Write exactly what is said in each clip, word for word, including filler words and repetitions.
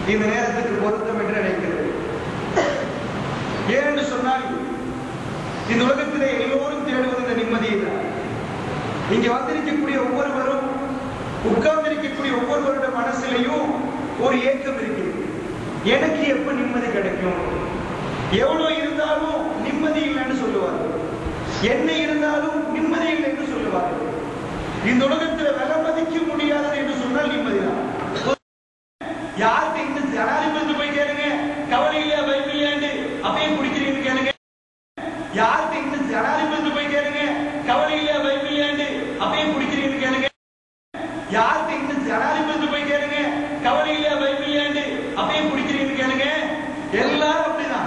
இந்த நேரத்துக்கு பொருத்தம் என்று நினைக்கிறது. ஏனென்று சொன்னால் இந்த உலகத்திலே எல்லோரும் தேடுவது இந்த நிம்மதியை தான். இங்க வந்திருக்கக்கூடிய ஒவ்வொருவரும், உட்கார்ந்திருக்கக்கூடிய ஒவ்வொருவருடைய மனசிலையும் ஒரு ஏக்கம் இருக்கு. எனக்கு எப்ப நிம்மதி கிடைக்கும்? எவ்வளவு இருந்தாலும் நிம்மதி இல்லைன்னு சொல்லுவார்கள். என்ன இருந்தாலும் நிம்மதி இல்லை என்று சொல்லுவார்கள். இந்த உலகத்தில் விலை மதிக்க முடியாதது என்று சொன்னால் நிம்மதிதான். யாருக்கு இந்த ஜனாதிபதி போய் கேளுங்க, கவலை இல்லையா பயமில்லையாண்டு அப்பயே குடிக்கிறீங்கன்னு கேளுங்க. யாருக்கு இந்த ஜனாதிபதி போய் கேளுங்க, கவலை இல்லையா பயமில்லையாண்டு அப்பயே குடிக்கிறீங்கன்னு கேளுங்க. யாருக்கு இந்த ஜனாதிபதி போய் கேளுங்க, கவலை இல்லையா பயமில்லையாண்டு அப்பயே குடிக்கிறீங்கன்னு கேளுங்க. எல்லாரும் அப்படிதான்.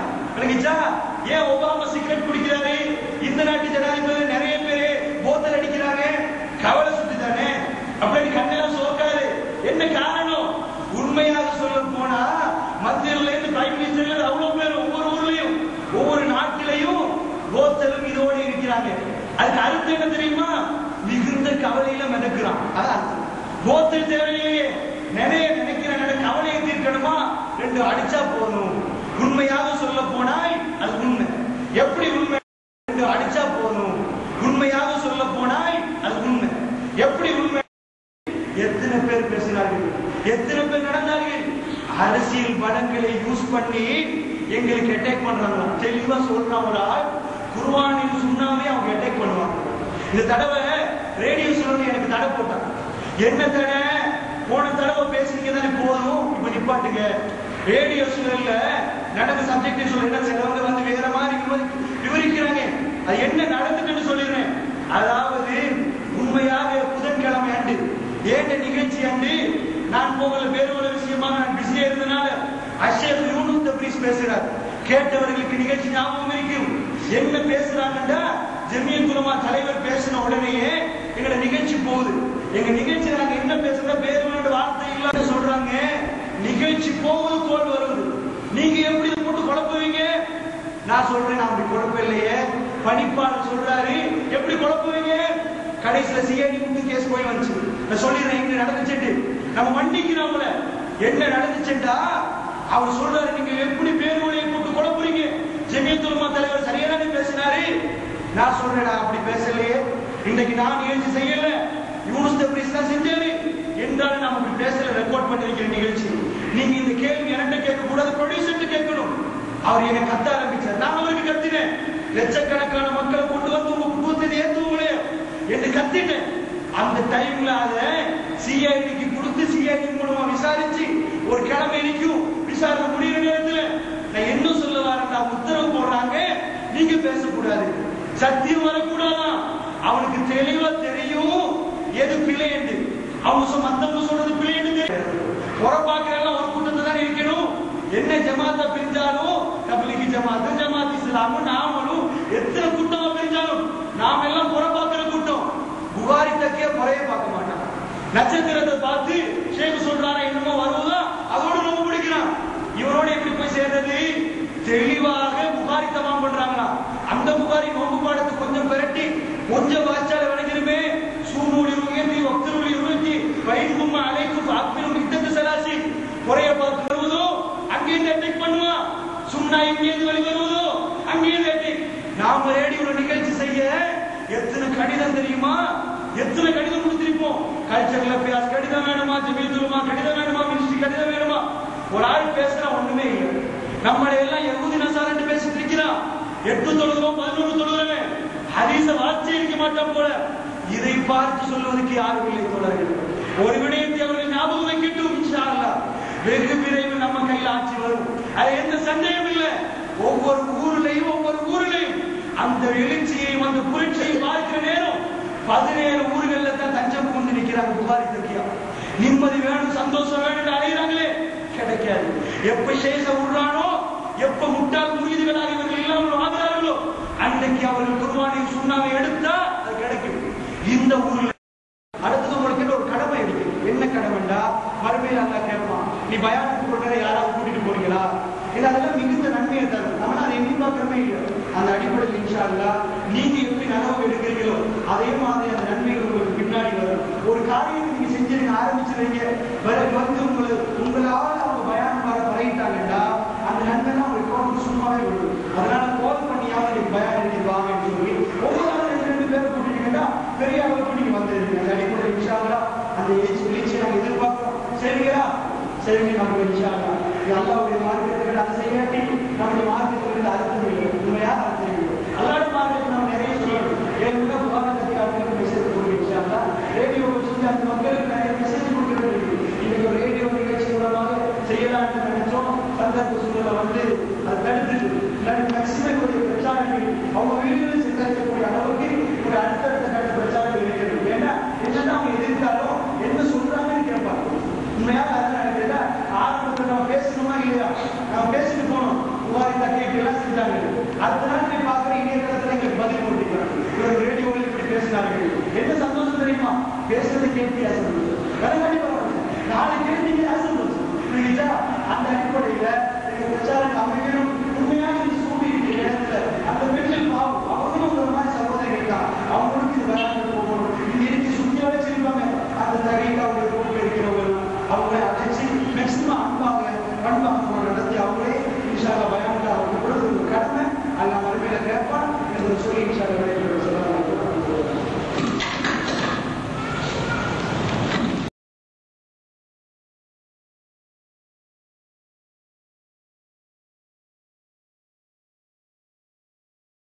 ஏன் ஒபாமா சிகரெட் குடிக்கிறாரு? இந்த நாட்டு ஜனாதிபதி நிறைய பேரு போத்தல் அடிக்கிறாங்க. கவலை சுத்தி தானே, அப்படி கண்ணெல்லாம் சோக்காது. என்ன காரணம்? உண்மையாக சொல்ல போனா மத்தியில இருந்து பிரைம் மினிஸ்டர் அவ்வளவு பேர் ஒவ்வொரு ஊர்லயும் ஒவ்வொரு நாட்டிலையும் போத்தலும் இதோடு இருக்கிறாங்க. அதுக்கு அர்த்தம் என்ன தெரியுமா? மிகுந்த கவலையில மிதக்கிறான். அதான் போத்தல் தேவையிலேயே நிறைய நினைக்கிறாங்க. கவலையை தீர்க்கணுமா, ரெண்டு அடிச்சா போதும். உண்மையாக சொல்ல போனால் அது உண்மை. எப்படி உண்மை? ரெண்டு அடிச்சா போதும். உண்மையாக சொல்ல போனால் அது உண்மை. எப்படி உண்மை? எத்தனை பேர் பேசினார்கள், எத்தனை பேர் நடந்தார்கள்? அரசியல் பலங்களை யூஸ் பண்ணி எங்களுக்கு அட்டாக் பண்றாங்க. தெளிவா சொல்றாங்க, குர்ஆனின் சுன்னாவே அவங்க அட்டாக் பண்ணுவாங்க. இந்த தடவை ரேடியோ சொல்லி எனக்கு தடை போட்டாங்க. என்ன தடை? போன தடவை பேசுறீங்க தானே போதும், இப்ப நிப்பாட்டுங்க. ரேடியோ சூழல்ல நடந்த சப்ஜெக்ட் சொல்லுங்க. சிலவங்க வந்து வேற மாதிரி விவரிக்கிறாங்க. அது என்ன நடந்துட்டு சொல்லிடுறேன். அதாவது உண்மையாக புதன்கிழமை அன்று ஏண்ட நிகழ்ச்சி அன்று நான் போகல, வேறு ஒரு விஷயமா நான் பிஸியா இருந்தனால அஷேக் யூனுஸ் தப்ரீஸ் பேசுறார். கேட்டவர்களுக்கு நிகழ்ச்சி ஞாபகம் இருக்கும். என்ன பேசுறாங்கன்னா, ஜமியத் உலமா தலைவர் பேசின உடனேயே எங்களோட நிகழ்ச்சி போகுது. எங்க நிகழ்ச்சி நாங்க என்ன பேசுறோம், வேறு வார்த்தை இல்லாத சொல்றாங்க. நிகழ்ச்சி போகுது, தோல் வருது. நீங்க எப்படி போட்டு குழப்புவீங்க? நான் சொல்றேன், நான் அப்படி குழப்பம் இல்லையே. பணிப்பாளர் சொல்றாரு, எப்படி குழப்புவீங்க? கடைசியில சிஐடி முட்டு கேஸ் போய் வந்துச்சு. நான் சொல்லிடுறேன் இங்க நடந்துச்சு. நம்ம மன்னிக்கிறோம்ல, என்ன நடந்துச்சுட்டா அவர் சொல்றாரு, நீங்க எப்படி பேர் மொழியை போட்டு குழப்புறீங்க? ஜமியத் உலமா தலைவர் சரியான பேசினாரு. நான் சொல்றேன், நான் அப்படி பேசலையே. இன்னைக்கு நான் நிகழ்ச்சி செய்யல, யூனுஸ் தப்ரீஸ் தான் செஞ்சாரு என்றாலும் நாம் அப்படி பேசல. ரெக்கார்ட் பண்ணிருக்கிற நிகழ்ச்சி. நீங்க இந்த கேள்வி என்கிட்ட கேட்க கூடாது, ப்ரொடியூசர் கேட்கணும். அவர் என்னை கத்த ஆரம்பிச்சார். நான் அவருக்கு கத்தினேன். லட்சக்கணக்கான மக்களை கொண்டு வந்து உங்க குடும்பத்தை ஏத்துவங்களே என்று கத்திட்டேன். அந்த டைம்ல அத சிஐடிக்கு கொடுத்து சிஐடி மூலமா விசாரிச்சு ஒரு கிழமை நிற்கும். விசாரணை முடிகிற நேரத்தில் நான் என்ன சொல்ல வரேன், உத்தரவு போடுறாங்க, நீங்க பேசக்கூடாது, சத்தியம் வரக்கூடாதா. அவனுக்கு தெளிவா தெரியும் எது பிழை என்று. அவங்க மத்தவங்க சொல்றது பிழை என்று புறப்பாக்கிறெல்லாம் ஒரு கூட்டத்தை தான் இருக்கணும். என்ன ஜமாத்தா பிரிஞ்சாலும் தப்லீக் ஜமாத்து, ஜமாத் இஸ்லாமு, நாமளும் எத்தனை கூட்டமா பிரிஞ்சாலும் நாம எல்லாம் புறப்பாக்கிற கூட்டம். புகாரி தக்கிய முறையை பார்க்க மாட்டான். நட்சத்திரத்தை பார்த்து ஷேக் சொல்றாரா என்னமோ வருவதா அதோட ரொம்ப பிடிக்கிறான். இவரோட எப்படி போய் சேர்றது? தெளிவாக புகாரி தமாம் பண்றாங்களா? அந்த புகாரி நோம்பு பாடத்தை கொஞ்சம் பெரட்டி கொஞ்சம் வாய்ச்சால விளங்கிருமே. சூனூலி உயர்த்தி வக்தருளி உயர்த்தி வயிற்கும் அலைக்கும் அப்பிலும் இத்தத்து சலாசி முறையை பார்த்து வருவதோ அங்கேயிருந்து அட்டாக் பண்ணுவான். சுண்ணா இங்கேருந்து வெளி வருவதோ அங்கேயிருந்து அட்டாக். நாம ரேடியோல நிகழ்ச்சி செய்ய எத்தனை கடிதம் தெரியுமா? எத்தனை கடிதம் கொடுத்திருப்போம். கல்ச்சரல் அஃபேர்ஸ் கடிதம் வேணுமா, ஜமியத் உலமா கடிதம் வேணுமா, மினிஸ்ட்ரி கடிதம் வேணுமா. ஒரு ஆள் பேசுறா ஒண்ணுமே இல்லை. நம்மளை எல்லாம் யஹூதி நசாரன்னு பேசிட்டு இருக்கிறான். எட்டு தொழுகிறோம், பதினொன்று தொழுகிறவன் ஹதீஸ வார்த்தை இருக்க மாட்டான் போல. இதை பார்த்து சொல்வதற்கு யாரும் இல்லை தோழர்கள். ஒரு விடயத்தை அவர்கள் ஞாபகம் வைக்கட்டும். இன்ஷா அல்லாஹ் வெகு விரைவில் நம்ம கையில் ஆட்சி வரும். அது எந்த சந்தேகம் இல்லை. ஒவ்வொரு ஊரிலையும் ஒவ்வொரு ஊரிலையும் அந்த எழுச்சியை அந்த புரட்சியை பார்க்கிற நேரம் பதினேழு ஊர்கள்ல தான் தஞ்சம் கொண்டு நிற்கிறாங்க. புகாரி தக்கியா நிம்மதி வேணும், சந்தோஷம் வேணும் அடைகிறாங்களே, கிடைக்காது. எப்ப சேஷ விடுறானோ, எப்ப முட்டாள் முறியீடுகளாக இவர்கள் இல்லாமல் ஆகிறார்களோ அன்றைக்கு அவர்கள் குர்ஆனை சுன்னாவை எடுத்தா அது கிடைக்கும். இந்த ஊர்ல அடுத்தது உங்களுக்கு ஒரு கடமை இருக்கு. என்ன கடமைண்டா, மறுமையில் அல்லாஹ் கேட்பான், நீ பயானுக்கு போடுற யாராவது கூட்டிட்டு போறீங்களா? இது அதெல்லாம் மிகுந்த நன்மையை தரும். நம்ம அதை எண்ணி பார்க்கிறமே இல்லை. அந்த அடிப்படையில் இன்ஷா அல்லாஹ் நீங்க எப்படி நனவு எடுக்கிறீங்களோ அதே மாதிரி அந்த நன்மைகள் உங்களுக்கு பின்னாடி வரும். ஒரு காரியத்தை நீங்க செஞ்சு ஆரம்பிச்சிருவீங்க, வந்து உங்களுக்கு உங்களால் அவங்க பயான் மாதிரி விடுது. அதனால கோல் பண்ணியாவது நீங்க பயம் எடுத்து வாங்கன்னு சொல்லி ஒவ்வொரு நாளும் ரெண்டு ரெண்டு பேரை கூட்டிட்டீங்கன்னா பெரிய அளவுக்கு நீங்க வந்துருக்கீங்க. அந்த அடிப்படை இன்ஷால்லா அந்த எழுச்சியை நாங்கள் எதிர்பார்க்கிறோம். சரிங்களா? சரிங்க. நம்ம இன்ஷால்லா அல்லாஹ்வுடைய மார்க்கத்துக்கு அதை செய்யாட்டி நம்முடைய மார்க்கத்துக்கு அர்த்தம் இல்லை. உண்மையா அர்த்தம் இல்லை. அல்லாஹ்வுடைய மார்க்கத்தை நம்ம நிறைய சொல்லணும். ஏன்னா உலகத்துக்கு அவங்களுக்கு மெசேஜ் கொடுக்க இன்ஷால்லா ரேடியோ வச்சு அந்த மக்களுக்கு நிறைய மெசேஜ் கொடுக்கிறது. இன்னைக்கு ஒரு ரேடியோ நிகழ்ச்சி மூலமாக செய்யலாம்னு நினைச்சோம். சந்தர்ப்ப சூழலை வந்து அதை தடுத்துட்டு மேக்சிமம் ஒரு பிரச்சாரங்கள் அவங்க வீடுகளில் சென்றக்கூடிய அளவுக்கு ஒரு அடுத்தடுத்த கட்ட பிரச்சாரங்கள் இருக்கிறது. ஏன்னா என்னன்னா அவங்க எதிர்த்தாலும் என்ன சொல்றாங்கன்னு கேட்பாங்க. உண்மையாக அதான் நினைக்கிறதா ஆரம்பத்தில் நம்ம பேசணுமா இல்லையா? நம்ம பேசிட்டு போனோம். புகாரி தக்கீட்டு எல்லாம் செஞ்சாங்க. அடுத்த நாள் போய் பார்க்குற இணையதளத்தில் எங்களுக்கு பதில் போட்டிருக்காங்க. ஒரு ரேடியோவில் இப்படி பேசினார்கள். என்ன சந்தோஷம் தெரியுமா? பேசுறதை கேட்டு சந்தோஷம். கலங்காட்டி பரவாயில்ல. நாளை கேட்டீங்க சந்தோஷம். புரியுதா? அந்த அடிப்படையில் எங்க பிரச்சாரம் அமைக்கணும். உண்மையாக இது சூடி இருக்கிற இடத்துல அந்த பெண்கள் பாவம் அவங்களும் ஒரு மாதிரி சகோதரிகள் தான். அவங்களுக்கு இது வராது போகணும். இது இருக்கு சுத்தியோட வச்சிருப்பாங்க. அந்த தகையில் அவங்க போட்டு இருக்கிறவங்க அவங்களை அழைச்சி மேக்சிமம் அன்பாக பண்பாக நடத்தி அவங்களே இன்ஷால்லா பயான்கள் அவங்க கொடுத்து ஒரு கடமை அல்ல மறுமையில கேட்பான் என்று சொல்லி இன்ஷால்லா